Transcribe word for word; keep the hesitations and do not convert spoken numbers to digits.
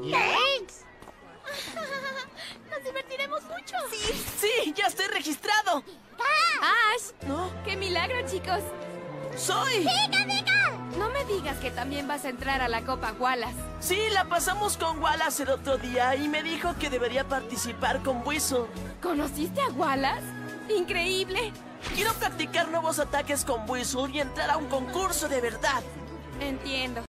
Thanks. Nos divertiremos mucho. Sí, sí, ya estoy registrado. Ash, ¿No? qué milagro, chicos. ¡Soy! ¡Diga, diga! No me digas que también vas a entrar a la Copa Wallace. Sí, la pasamos con Wallace el otro día y me dijo que debería participar con Whistle. ¿Conociste a Wallace? ¡Increíble! Quiero practicar nuevos ataques con Whistle y entrar a un concurso de verdad. Entiendo.